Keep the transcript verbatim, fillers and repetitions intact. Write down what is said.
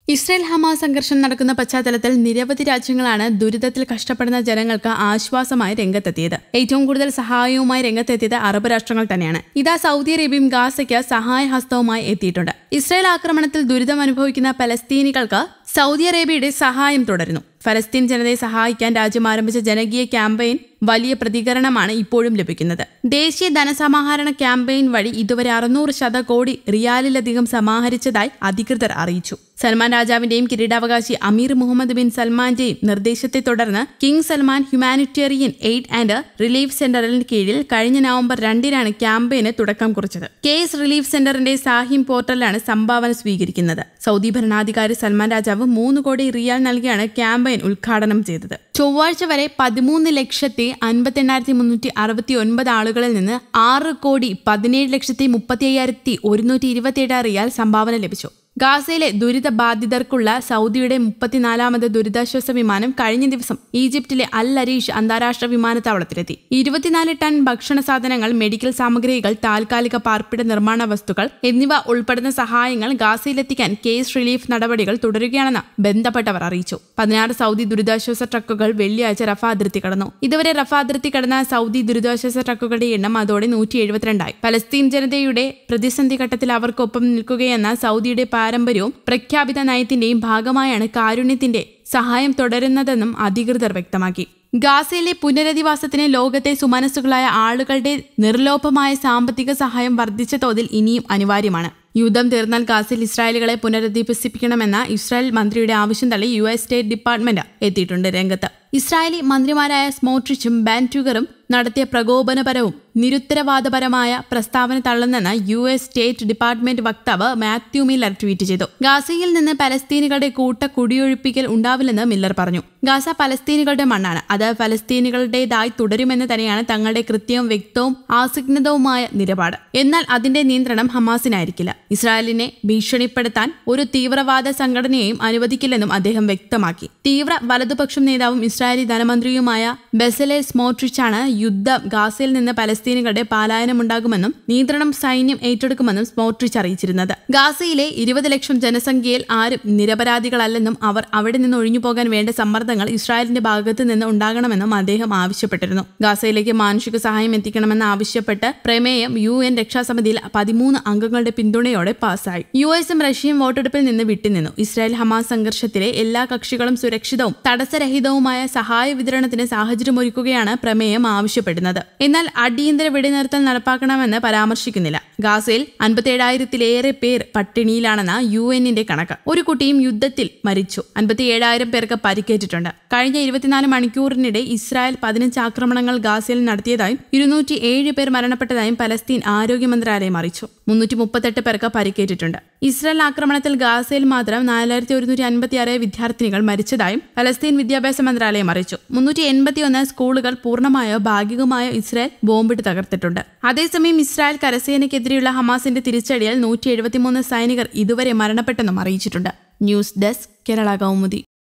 Israel Hamas സംഘർഷം നടക്കുന്ന പശ്ചാത്തലത്തിൽ നിരവധി രാജ്യങ്ങളാണ് ദുരിതത്തിൽ കഷ്ടപ്പെടുന്ന ജനങ്ങൾക്ക് ആശ്വാസമായി രംഗത്തെത്തിയത്. ഏറ്റവും കൂടുതൽ സഹായവുമായി രംഗത്തെത്തിയത് അറബ് രാഷ്ട്രങ്ങൾ തന്നെയാണ്. ഇതാ സൗദി അറേബ്യയും ഗാസയ്ക്ക് സഹായഹസ്തവുമായി എത്തിയിട്ടുണ്ട്. ഇസ്രായേൽ ആക്രമണത്തിൽ ദുരിതം അനുഭവിക്കുന്ന പലസ്തീനികൾക്ക് സൗദി അറേബ്യയുടെ സഹായം തുടരുന്നു. ഫലസ്തീൻ ജനതയെ സഹായിക്കാൻ രാജ്യം ആരംഭിച്ച ജനകീയ ക്യാമ്പയിൻ വലിയ പ്രതികരണമാണ് ഇപ്പോഴും ലഭിക്കുന്നത്. ദേശീയ ധനസമാഹരണ ക്യാമ്പയിൻ വഴി ഇതുവരെ അറുന്നൂറ് ശതകോടി റിയാലിലധികം സമാഹരിച്ചതായി അധികൃതർ അറിയിച്ചു. സൽമാൻ രാജാവിന്റെയും കിരീടാവകാശി അമീർ മുഹമ്മദ് ബിൻ സൽമാന്റെയും നിർദ്ദേശത്തെ തുടർന്ന് King Salman humanitarian aid and relief സെന്ററിന് കീഴിൽ കഴിഞ്ഞ നവംബർ രണ്ടിനാണ് ക്യാമ്പയിന് തുടക്കം കുറിച്ചത്. കേസ് റിലീഫ് സെന്ററിന്റെ സാഹിം പോർട്ടലിലാണ് സംഭാവന സ്വീകരിക്കുന്നത്. സൗദി ഭരണാധികാരി സൽമാൻ രാജാവ് മൂന്ന് കോടി റിയാൽ നൽകിയാണ് ക്യാമ്പയിൻ ഉദ്ഘാടനം ചെയ്തത്. ചൊവ്വാഴ്ച വരെ പതിമൂന്ന് ലക്ഷത്തി അൻപത്തി എണ്ണായിരത്തി മുന്നൂറ്റി അറുപത്തി ഒൻപത് ആളുകളിൽ നിന്ന് ആറ് കോടി പതിനേഴ് ലക്ഷത്തി മുപ്പത്തി അയ്യായിരത്തി ഒരുന്നൂറ്റി ഇരുപത്തിയേഴ് റിയാൽ സംഭാവന ലഭിച്ചു. ഗാസയിലെ ദുരിത ബാധിതർക്കുള്ള സൗദിയുടെ മുപ്പത്തിനാലാമത് ദുരിതാശ്വാസ വിമാനം കഴിഞ്ഞ ദിവസം ഈജിപ്തിലെ അൽ അരീഷ് അന്താരാഷ്ട്ര വിമാനത്താവളത്തിലെത്തി. ഇരുപത്തിനാല് ടൺ ഭക്ഷണ സാധനങ്ങൾ, മെഡിക്കൽ സാമഗ്രികൾ, താൽക്കാലിക പാർപ്പിട നിർമ്മാണ വസ്തുക്കൾ എന്നിവ ഉൾപ്പെടുന്ന സഹായങ്ങൾ ഗാസയിലെത്തിക്കാൻ കേസ് റിലീഫ് നടപടികൾ തുടരുകയാണെന്ന് ബന്ധപ്പെട്ടവർ അറിയിച്ചു. പതിനാറ് സൗദി ദുരിതാശ്വാസ ട്രക്കുകൾ വെള്ളിയാഴ്ച റഫ അതിർത്തി കടന്നു. ഇതുവരെ റഫ അതിർത്തി കടന്ന സൗദി ദുരിതാശ്വാസ ട്രക്കുകളുടെ എണ്ണം അതോടെ നൂറ്റി എഴുപത്തിരണ്ടായി. പലസ്തീൻ ജനതയുടെ പ്രതിസന്ധി ഘട്ടത്തിൽ അവർക്കൊപ്പം നിൽക്കുകയെന്ന സൗദിയുടെ പാരമ്പര്യവും പ്രഖ്യാപിത നയത്തിന്റെയും ഭാഗമായാണ് കാരുണ്യത്തിന്റെ സഹായം തുടരുന്നതെന്നും അധികൃതർ വ്യക്തമാക്കി. ഗാസയിലെ പുനരധിവാസത്തിന് ലോകത്തെ സുമനസ്സുകളായ ആളുകളുടെ നിർലോഭമായ സാമ്പത്തിക സഹായം വർദ്ധിച്ച തോതിൽ ഇനിയും അനിവാര്യമാണ്. യുദ്ധം തീർന്നാൽ ഗാസയിൽ ഇസ്രായേലുകളെ പുനരധിവസിപ്പിക്കണമെന്ന ഇസ്രായേൽ മന്ത്രിയുടെ ആവശ്യം തള്ളി യു എസ് സ്റ്റേറ്റ് ഡിപ്പാർട്ട്മെന്റ് എത്തിയിട്ടുണ്ട് രംഗത്ത്. ഇസ്രായേലി മന്ത്രിമാരായ സ്മോട്രിച്ചും ബാൻറ്റുഗറും നടത്തിയ പ്രകോപനപരവും നിരുത്തരവാദപരമായ പ്രസ്താവന തള്ളുന്നെന്ന് യു എസ് സ്റ്റേറ്റ് ഡിപ്പാർട്ട്മെന്റ് വക്താവ് മാത്യു മില്ലർ ട്വീറ്റ് ചെയ്തു. ഗാസയിൽ നിന്ന് പലസ്തീനികളുടെ കൂട്ട കുടിയൊഴിപ്പിക്കൽ ഉണ്ടാവില്ലെന്ന് മില്ലർ പറഞ്ഞു. ഗാസ പലസ്തീനികളുടെ മണ്ണാണ്. അത് പലസ്തീനികളുടേതായി തുടരുമെന്ന് തന്നെയാണ് തങ്ങളുടെ കൃത്യവും വ്യക്തവും ആസക്തവുമായ നിലപാട്. എന്നാൽ അതിന്റെ നിയന്ത്രണം ഹമാസിനായിരിക്കില്ല. ഇസ്രായേലിനെ ഭീഷണിപ്പെടുത്താൻ ഒരു തീവ്രവാദ സംഘടനയെയും അനുവദിക്കില്ലെന്നും അദ്ദേഹം വ്യക്തമാക്കി. തീവ്ര വലതുപക്ഷം നേതാവും ഇസ്രായേലി ധനമന്ത്രിയുമായ ബെസലേൽ സ്മോട്രിച്ചാണ് യുദ്ധം ഗാസയിൽ നിന്ന് പലസ്തീനികളുടെ പലായനമുണ്ടാകുമെന്നും നിയന്ത്രണം സൈന്യം ഏറ്റെടുക്കുമെന്നും സ്മോട്രിച്ച് അറിയിച്ചിരുന്നത്. ഗാസയിലെ ഇരുപത് ലക്ഷം ജനസംഖ്യയിൽ ആരും നിരപരാധികളല്ലെന്നും അവർ അവിടെ നിന്ന് ഒഴിഞ്ഞുപോകാൻ വേണ്ട സമ്മർദ്ദങ്ങൾ ഇസ്രായേലിന്റെ ഭാഗത്ത് നിന്ന് ഉണ്ടാകണമെന്നും അദ്ദേഹം ആവശ്യപ്പെട്ടിരുന്നു. ഗാസയിലേക്ക് മാനുഷിക സഹായം എത്തിക്കണമെന്ന് ആവശ്യപ്പെട്ട് പ്രമേയം യു എൻ രക്ഷാസമിതിയിൽ പതിമൂന്ന് അംഗങ്ങളുടെ പിന്തുണയോടെ പാസായി. യു എസും റഷ്യയും വോട്ടെടുപ്പിൽ നിന്ന് വിട്ടുനിന്നു. ഇസ്രായേൽ ഹമാസ് സംഘർഷത്തിലെ എല്ലാ കക്ഷികളും സുരക്ഷിതവും തടസ്സരഹിതവുമായ സഹായ വിതരണത്തിന് സാഹചര്യമൊരുക്കുകയാണ് പ്രമേയം ആവശ്യപ്പെടുന്നത്. എന്നാൽ അടിയന്തര വെടിനിർത്തൽ നടപ്പാക്കണമെന്ന് പരാമർശിക്കുന്നില്ല. ഗാസയിൽ അൻപത്തിയേഴായിരത്തിലേറെ പേർ പട്ടിണിയിലാണെന്ന യു എന്നിന്റെ കണക്ക്. ഒരു കുട്ടിയും യുദ്ധത്തിൽ മരിച്ചു. അൻപത്തിയേഴായിരം പേർക്ക് പരിക്കേറ്റിട്ടുണ്ട്. കഴിഞ്ഞ ഇരുപത്തിനാല് മണിക്കൂറിനിടെ ഇസ്രായേൽ പതിനഞ്ച് ആക്രമണങ്ങൾ ഗാസയിൽ നടത്തിയതായും ഇരുന്നൂറ്റി ഏഴ് പേർ മരണപ്പെട്ടതായും പലസ്തീൻ ആരോഗ്യ മന്ത്രാലയം അറിയിച്ചു. മുന്നൂറ്റി മുപ്പത്തെട്ട് പേർക്ക് പരിക്കേറ്റിട്ടുണ്ട്. ഇസ്രായേൽ ആക്രമണത്തിൽ ഗാസയിൽ മാത്രം നാലായിരത്തി ഒരുന്നൂറ്റി അൻപത്തിയാറ് വിദ്യാർത്ഥിനികൾ മരിച്ചതായും പലസ്തീൻ വിദ്യാഭ്യാസ മന്ത്രാലയം അറിയിച്ചു. മുന്നൂറ്റി എൺപത്തിയൊന്ന് സ്കൂളുകൾ പൂർണ്ണമായോ ഭാഗികമായോ ഇസ്രായേൽ ബോംബിട്ട് തകർത്തിട്ടുണ്ട്. അതേസമയം ഇസ്രായേൽ കരസേനയ്ക്കെതിരെയുള്ള ഹമാസിന്റെ തിരിച്ചടിയിൽ നൂറ്റി എഴുപത്തിമൂന്ന് സൈനികർ ഇതുവരെ മരണപ്പെട്ടെന്നും അറിയിച്ചിട്ടുണ്ട്. News desk Kerala Kaumudi.